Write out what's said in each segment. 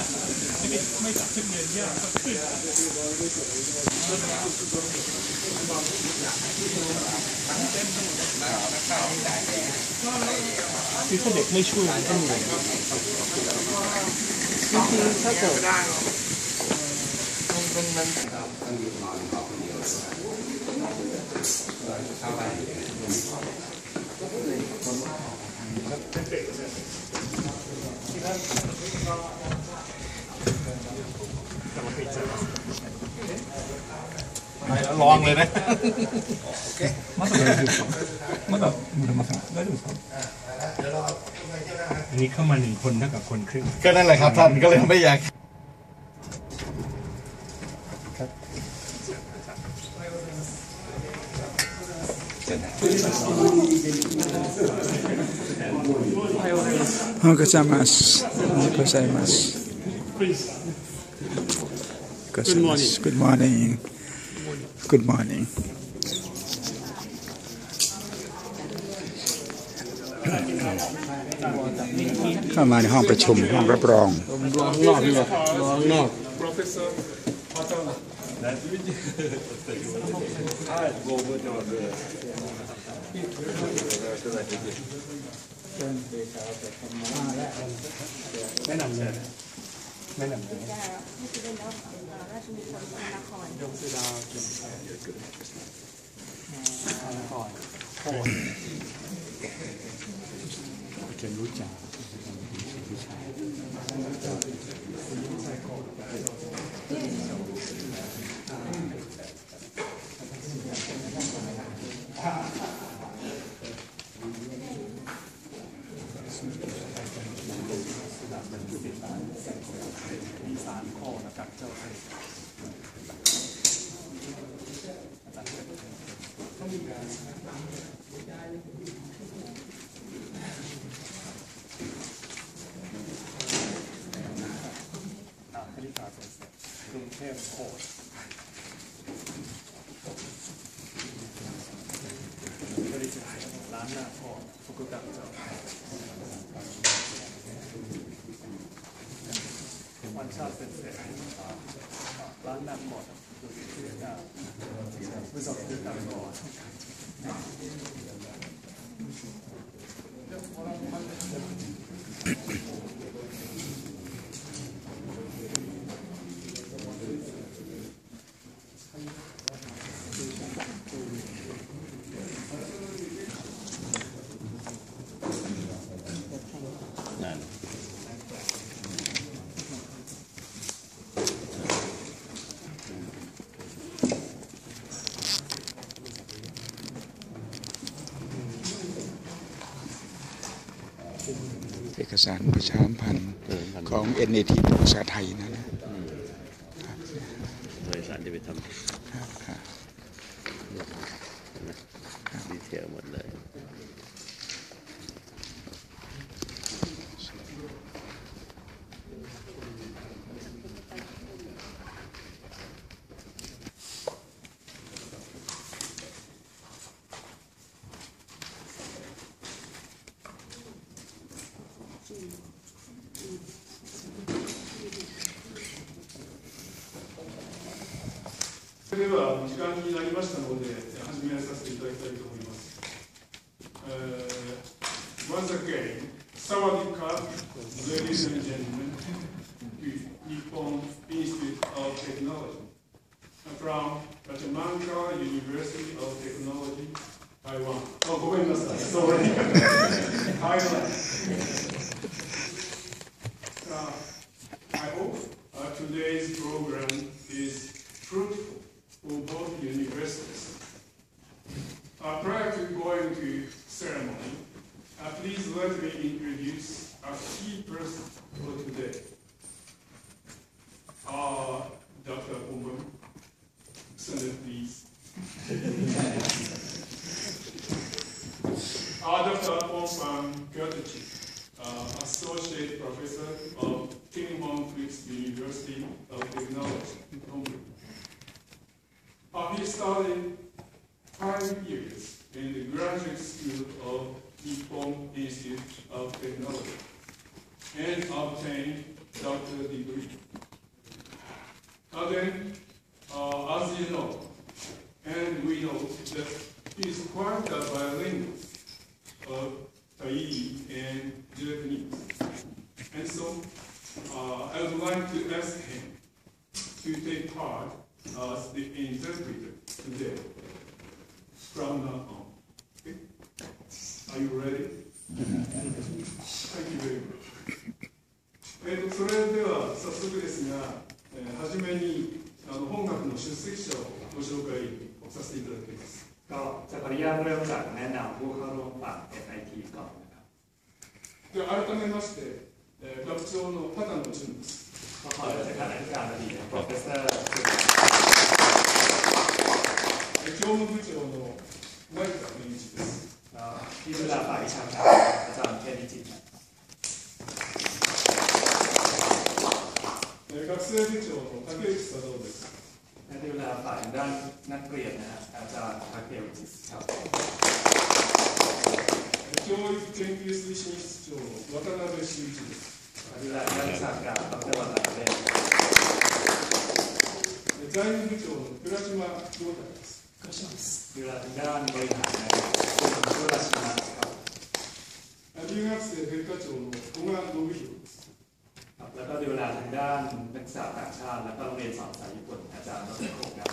ไม่ตัดขึ้นเรียนยากคือถ้าเด็กไม่ช่วยก็เหนื่อยถ้าเกิดมันลองเลยนะโอเคมาต่อได้ดูครับอันนี้เข้ามา1 คนเท่ากับคนครึ่งก็นั่นแหละครับท่านก็เลยไม่อยากおはようございます。おはようございます。Good morning. Good morning. เข้ามาในห้องประชุมห้องรับรองรอข้างนอกดีกว่ารอข้างนอกไม่นำเลยไม่นำเลยยงสุดาเกี่ยวกับนครโคนจะรู้จักผู้ชายมี3 ข้อนะครับเจ้าคณิตศาสตร์กรุงเทพโคตรบริษัทร้านหน้าพ่อฟุกุตะเจ้าวันชาติเสร็จร้านหน้าพ่อดูที่หน้าบริษัทที่ต่างก่อนเอกสารประชาสัมพันธ์ของ NAT ภาษาไทยนะบริษัทจะไปทำดีเทลหมดเลยそれでは時間になりましたので始めさせていただきたいと思います。Once again, Sawadika, ladies and gentlemen, Nippon Institute of Technology from Tachimanka University of Technology, Taiwan. Oh, ごめんなさい。Sorry. Thailand. I hope today's program is fruitful for both universities. Prior to going to ceremony, please let me introduce a key person for today. Dr. Oman, Senator, please. Dr. Oman Gertich, Associate Professor of King Monfils University of Technology in Hongkong. He studied 5 years in the Graduate School of Nippon Institute of Technology and obtained doctoral degree IE and Japanese. And so I would like to ask him to take part as the interpreter today from now on. Okay? Are you ready? Thank you very much. それでは早速ですが、はじめに本学の出席者をご紹介させていただきます。 ก็จะขออนุญาตเริ่มจากแนะนำผู้เข้าร่วมฟัง NIT ก่อนนะครับでは改めまして、学長の畑野淳です。 ก็ขอราชการอธิการบดี Professor 教務部長の成田健一です。 ที่ดูแลฝ่ายวิชาการอาจารย์เทนิจิต学生部長の竹内佐藤です。 และดูแลฝ่ายด้านนักเรียนนะฮะอาจารย์ทาเคอุจิครับ教育研究推進室長の渡辺修一です。 ดูแลด้านวิชาการดร.渡辺財務部長の倉島亮太です。 ดูแลด้านบริหารนะครับคุณสุรชินะครับ留学生別科長の古賀信弘です。 แล้วก็ดูแลทางด้านนักศึกษาต่างชาติและก็โรงเรียนสอนภาษาญี่ปุ่นอาจารย์ดร.โคกะ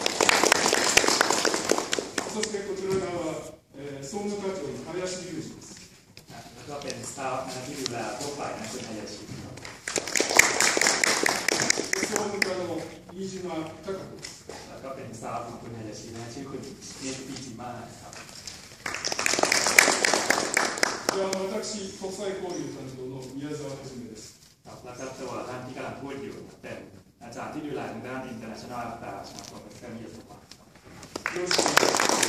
そしてこちら側は、総務課長の林裕二です。 แล้วก็เป็นสตาฟที่ดูแลพวกฝ่ายนักศึกษาอาชีพครับ総務課の飯島貴子です。 แล้วก็เป็นสตาฟของคุณฮายาชินะชื่อคุณเนติจิมาครับ私、国際交流担当の宮沢はじめです。 แล้วก็ตัวท่านที่กำลังพูดอยู่เป็นอาจารย์ที่ดูแลทางด้าน International Affairs ของ Professor มิยาสุวะよろしくお願いします。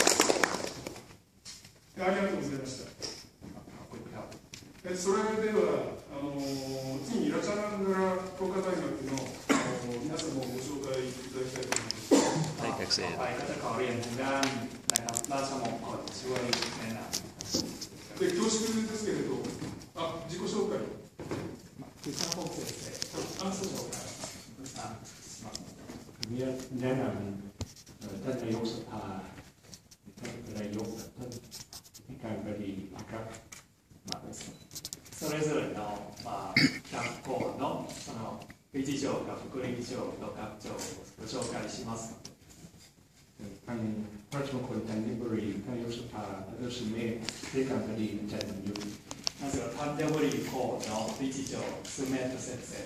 ありがとうございました。 ขอบคุณครับそれでは次にラチャランガラ工科大学の皆様をご紹介いただきたいと思います。 ให้学生ต่อไปก็จะขอเรียนทางด้านนะครับราชมงคลช่วยแนะนำで恐縮ですけれど、自己紹介を。 คือข้าพเจ้าเสร็จそうそう。 แนะนำท่านนายกสภาท่านนายกท่านที่การบดีนะครับそれぞれの、学校のその理事長か副理事長の学長をご紹介します。 ท่านราชมงคลธัญบุรีท่านนายกสภาท่านสุเมธที่การบดีอาจารย์ยุทธまずはタンジャブリー校の理事長スメート先生です。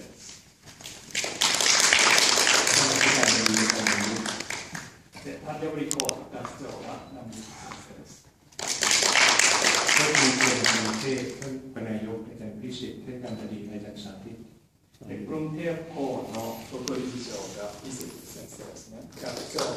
で、タンジャブリー校の学長は南木先生です。 ท่านมีเกียรติประเทศท่านเป็นนายกอาจารย์พิสิทธิ์ที่การบดีอาจารย์สาธิตで、グルンテープ校の副理事長が伊勢先生ですね。学長。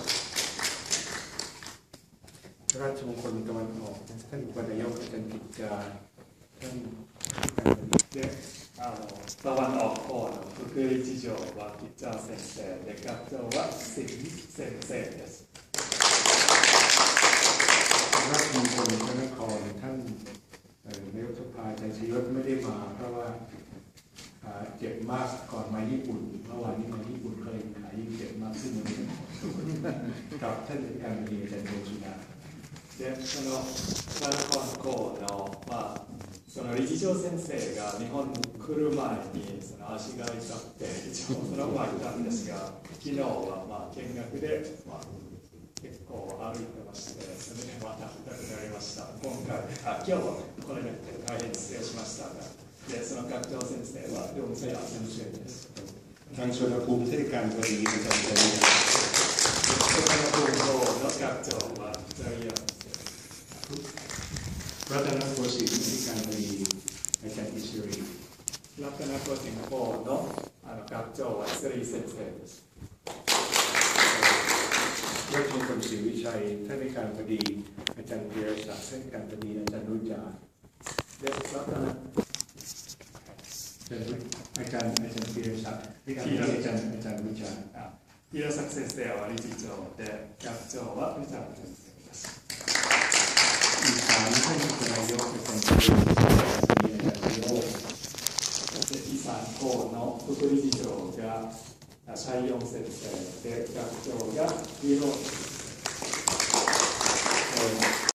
ราชมงคลตะวันออกท่านอุปนายกอาจารย์กิจจาท่านで、ตะวันออก校の副理事長は吉田先生で、学長は関先生です。 ราชมงคลพระนครท่านนายกสภาอาจารย์ชยศไม่ได้มาเพราะว่าเจ็บมากก่อนมาญี่ปุ่นเมื่อวานนี้มาญี่ปุ่นก็เลยขายิ่งเจ็บมากขึ้นกับท่านการบดีอาจารย์โยสุดาで、そのพระนคร校のその理事長先生が日本に来る前にその足が痛くて一応そのままいたんですが、昨日は見学で結構歩いてまして、それでまた痛くなりました。今日は来れなくて大変失礼しましたが、でその学長先生は両先生です。 ทางชลภูมิที่การบริหารจัดการชลภูมิ校の学長はジャイアンรัตนโกสินทร์ที่การบริอาจารย์อิสรีรัตนโกสินทร์校の学長はスリー先生です。 ราชมงคลศรีวิชัยท่านในการบดีอาจารย์เพียรศักดิ์ท่านการบดีอาจารย์รุจาでรัตนอาจารย์เพียรศักดิ์ที่การบดีอาจารย์รุจา平作先生は理事長で、学長は藤原先生です。 อีสานท่านนายกอาจารย์เพียรศักดิ์อาจารย์โลกで、イサン校の副理事長がシャイヨン先生で、学長がヒーロー